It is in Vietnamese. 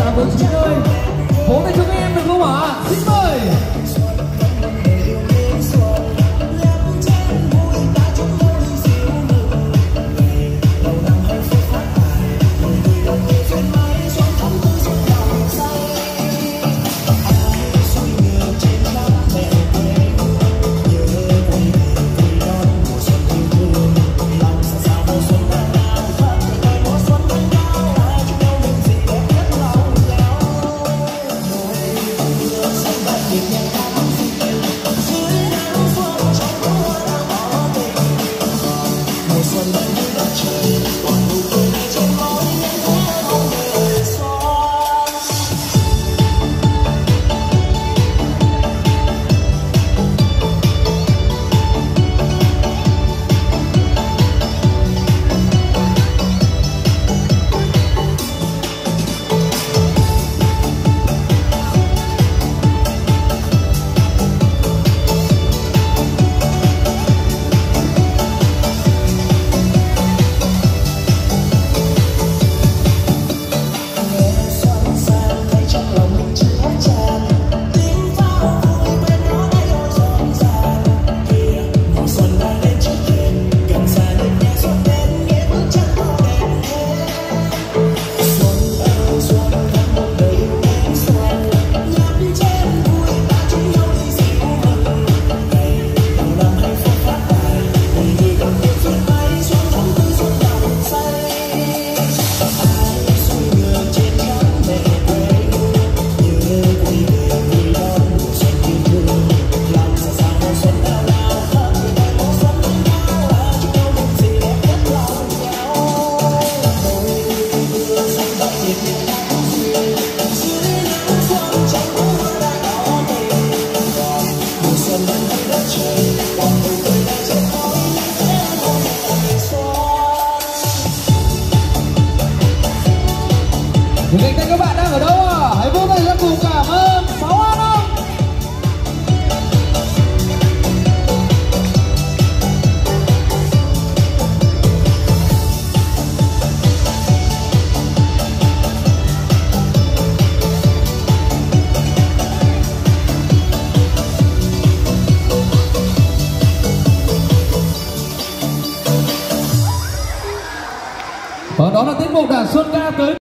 và với Chín ơi, vỗ tay cho các em được không ạ? Xin mời. Những cánh tay các bạn đang ở đâu à? Hãy vỗ tay ra cùng cảm ơn 6 An không? Và đó là tiết mục Đảng Xuân ca tới